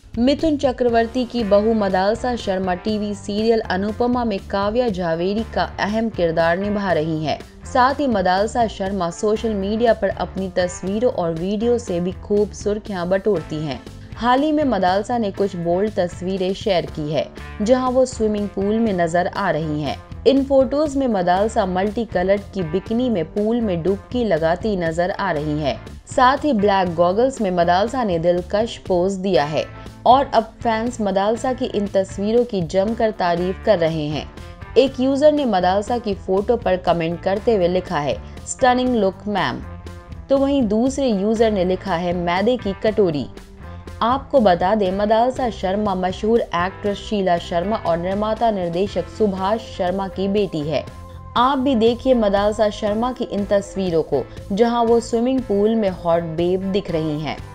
मिथुन चक्रवर्ती की बहू Madalsa Sharma TV serial Anupamaa में काव्या झावेरी का अहम किरदार निभा रही हैं। साथ ही मदालसा शर्मा सोशल मीडिया पर अपनी तस्वीरों और वीडियो से भी खूब सुर्खियां बटोरती हैं। हाल ही में मदालसा ने कुछ बोल्ड तस्वीरें शेयर की है, जहां वो स्विमिंग पूल में नजर आ रही हैं। इन फोटोज में मदालसा मल्टी कलर्ड की बिकिनी में पूल में डुबकी लगाती नजर आ रही है। साथ ही ब्लैक गॉगल्स में मदालसा ने दिलकश पोज दिया है और अब फैंस मदालसा की इन तस्वीरों की जमकर तारीफ कर रहे हैं। एक यूजर ने मदालसा की फोटो पर कमेंट करते हुए लिखा है, स्टनिंग लुक मैम। तो वहीं दूसरे यूजर ने लिखा है, मैदे की कटोरी। आपको बता दें, मदालसा शर्मा मशहूर एक्ट्रेस शीला शर्मा और निर्माता निर्देशक सुभाष शर्मा की बेटी है। आप भी देखिए मदालसा शर्मा की इन तस्वीरों को, जहां वो स्विमिंग पूल में हॉट बेब दिख रही हैं।